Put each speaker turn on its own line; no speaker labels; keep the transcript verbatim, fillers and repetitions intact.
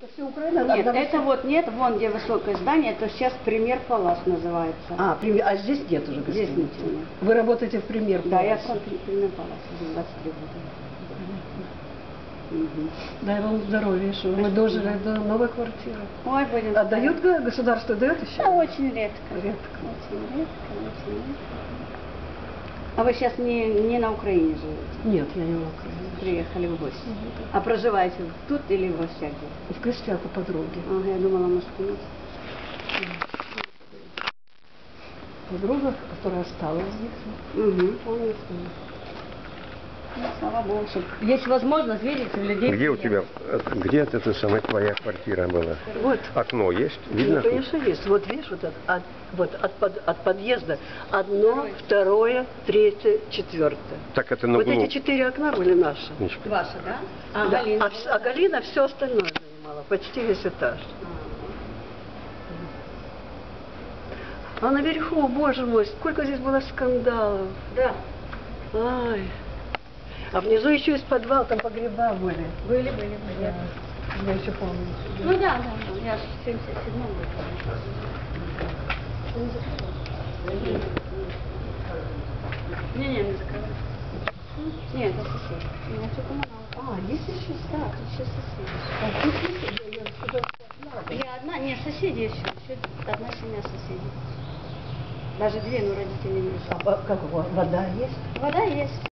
Это все Украина?
Нет,
Одна
это
Россия?
вот нет, вон где высокое здание, это сейчас Премьер Палас называется.
А, премьер, а здесь нет уже
Здесь
гостиницы?
ничего нет.
Вы работаете в премьер
Да, я
Паласе?
в Премьер Палас уже двадцать три года. Угу.
Дай вам здоровья, чтобы мы дожили до новой квартиры.
Ой, будем.
А дают га- государство, дает еще?
Да, очень редко.
Редко.
Очень редко, очень редко. А вы сейчас не, не на Украине живете?
Нет, я не в Украине.
Приехали в гости. А проживаете тут или в гостях?
В гостях у подруги.
Ага, я думала, может, у нас.
Подруга, которая осталась здесь.
Угу.
Помню.
Ну, слава Богу, что есть возможность видеть людей.
Где у тебя, э, где эта самая твоя квартира была?
Вот.
Окно есть? Видно?
Ну, конечно, есть. Вот видишь, вот, от, от, вот от, под- от подъезда одно, второе, третье, четвертое.
Так это на
Вот
углу.
эти четыре окна были наши.
Ничего.
Ваша, да? А,
Да,
Галина.
а, вс- а Галина все остальное занимала, почти весь этаж. А наверху, боже мой, сколько здесь было скандалов.
Да.
Ай. А внизу еще есть подвал, там погреба были.
Были, были, были.
Я, я еще помню.
Ну да, да, да. Я в семьдесят седьмом году. Не, не, не закрывай. Нет, это сосед. Нет, это коммуналка.
А, есть еще?
Да, тут еще соседи.
А тут есть, я, я сюда одна.
Я одна, нет, соседи еще. Еще одна семья соседей. Даже две, но родители не
А
мешают.
во- как, во- вода есть?
Вода есть.